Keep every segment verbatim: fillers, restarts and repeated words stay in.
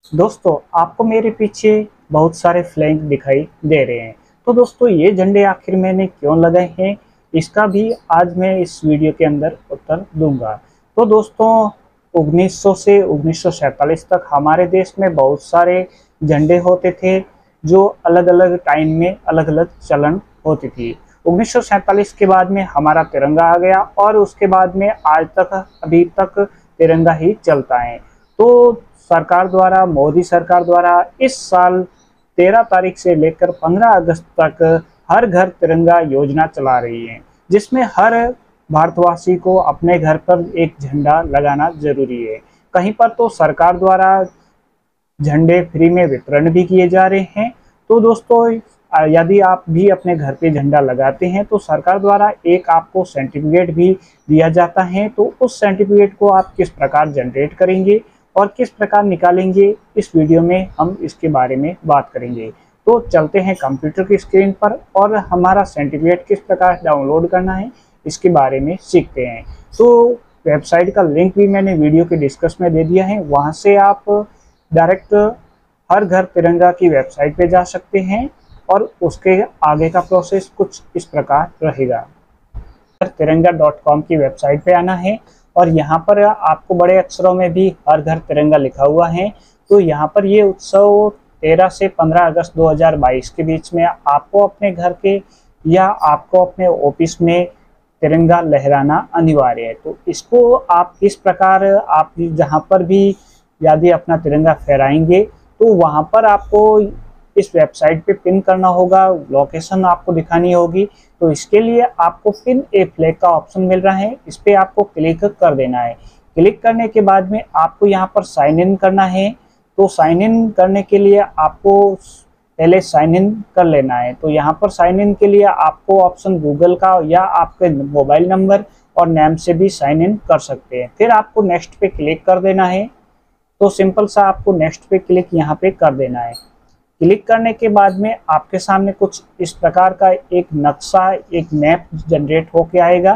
दोस्तों, आपको मेरे पीछे बहुत सारे फ्लैग दिखाई दे रहे हैं। तो दोस्तों, ये झंडे आखिर मैंने क्यों लगाए हैं, इसका भी आज मैं इस वीडियो के अंदर उत्तर दूंगा। तो दोस्तों, उन्नीस सौ से उन्नीस सौ सैंतालीस तक हमारे देश में बहुत सारे झंडे होते थे, जो अलग अलग टाइम में अलग अलग चलन होती थी। उन्नीस सौ सैंतालीस के बाद में हमारा तिरंगा आ गया और उसके बाद में आज तक अभी तक तिरंगा ही चलता है। तो सरकार द्वारा, मोदी सरकार द्वारा इस साल तेरह तारीख से लेकर पंद्रह अगस्त तक हर घर तिरंगा योजना चला रही है, जिसमें हर भारतवासी को अपने घर पर एक झंडा लगाना जरूरी है। कहीं पर तो सरकार द्वारा झंडे फ्री में वितरण भी किए जा रहे हैं। तो दोस्तों, यदि आप भी अपने घर पे झंडा लगाते हैं तो सरकार द्वारा एक आपको सर्टिफिकेट भी दिया जाता है। तो उस सर्टिफिकेट को आप किस प्रकार जनरेट करेंगे और किस प्रकार निकालेंगे, इस वीडियो में हम इसके बारे में बात करेंगे। तो चलते हैं कंप्यूटर की स्क्रीन पर और हमारा सर्टिफिकेट किस प्रकार डाउनलोड करना है इसके बारे में सीखते हैं। तो वेबसाइट का लिंक भी मैंने वीडियो के डिस्क्रिप्शन में दे दिया है, वहाँ से आप डायरेक्ट हर घर तिरंगा की वेबसाइट पे जा सकते हैं और उसके आगे का प्रोसेस कुछ इस प्रकार रहेगा। तिरंगा डॉट कॉम की वेबसाइट पे आना है और यहाँ पर आपको बड़े अक्षरों में भी हर घर तिरंगा लिखा हुआ है। तो यहाँ पर ये उत्सव तेरह से पंद्रह अगस्त दो हज़ार बाईस के बीच में आपको अपने घर के या आपको अपने ऑफिस में तिरंगा लहराना अनिवार्य है। तो इसको आप किस प्रकार, आप जहाँ पर भी यदि अपना तिरंगा फहराएंगे तो वहाँ पर आपको इस वेबसाइट पे पिन करना होगा, लोकेशन आपको दिखानी होगी। तो इसके लिए आपको पिन ए फ्लैग का ऑप्शन मिल रहा है, इस पे आपको क्लिक कर देना है। क्लिक करने के बाद में आपको यहाँ पर साइन इन करना है। तो साइन इन करने के लिए आपको पहले साइन इन कर लेना है। तो यहाँ पर साइन इन के लिए आपको ऑप्शन गूगल का या आपके मोबाइल नंबर और नेम से भी साइन इन कर सकते हैं। फिर आपको नेक्स्ट पे क्लिक कर देना है। तो सिंपल सा आपको नेक्स्ट पे क्लिक यहाँ पे कर देना है। क्लिक करने के बाद में आपके सामने कुछ इस प्रकार का एक नक्शा, एक मैप जनरेट होके आएगा।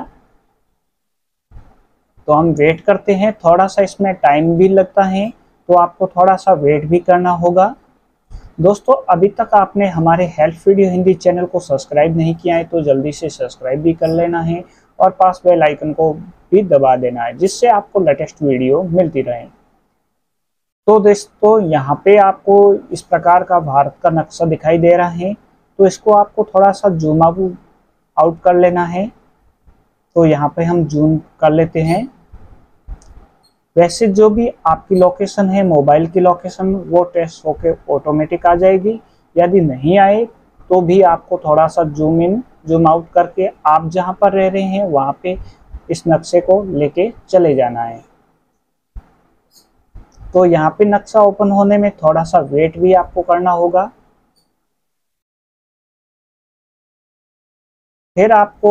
तो हम वेट करते हैं, थोड़ा सा इसमें टाइम भी लगता है, तो आपको थोड़ा सा वेट भी करना होगा। दोस्तों, अभी तक आपने हमारे हेल्प वीडियो हिंदी चैनल को सब्सक्राइब नहीं किया है तो जल्दी से सब्सक्राइब भी कर लेना है और पास बेल आइकन को भी दबा देना है, जिससे आपको लेटेस्ट वीडियो मिलती रहे। तो दोस्तों, यहाँ पे आपको इस प्रकार का भारत का नक्शा दिखाई दे रहा है। तो इसको आपको थोड़ा सा जूम आउट कर लेना है। तो यहाँ पे हम जूम कर लेते हैं। वैसे जो भी आपकी लोकेशन है, मोबाइल की लोकेशन, वो टेस्ट होके ऑटोमेटिक आ जाएगी। यदि नहीं आए तो भी आपको थोड़ा सा जूम इन जूम आउट करके आप जहाँ पर रह रहे हैं वहाँ पे इस नक्शे को लेके चले जाना है। तो यहाँ पे नक्शा ओपन होने में थोड़ा सा वेट भी आपको करना होगा। फिर आपको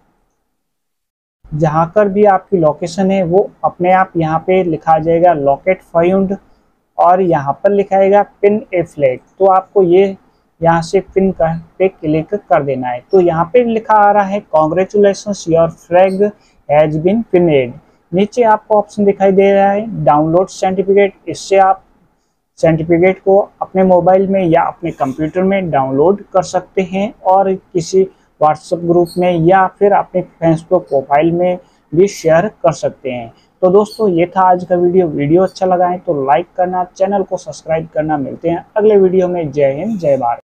जहाँ पर भी आपकी लोकेशन है वो अपने आप यहाँ पे लिखा जाएगा लोकेट फाउंड और यहाँ पर लिखाएगा पिन ए फ्लैग। तो आपको ये यहाँ से पिन कर पे क्लिक कर देना है। तो यहाँ पे लिखा आ रहा है congratulations your flag has been pinned. नीचे आपको ऑप्शन दिखाई दे रहा है डाउनलोड सर्टिफिकेट। इससे आप सर्टिफिकेट को अपने मोबाइल में या अपने कंप्यूटर में डाउनलोड कर सकते हैं और किसी व्हाट्सएप ग्रुप में या फिर अपने फेसबुक प्रोफाइल में भी शेयर कर सकते हैं। तो दोस्तों, ये था आज का वीडियो। वीडियो अच्छा लगा है तो लाइक करना, चैनल को सब्सक्राइब करना। मिलते हैं अगले वीडियो में। जय हिंद, जय भारत।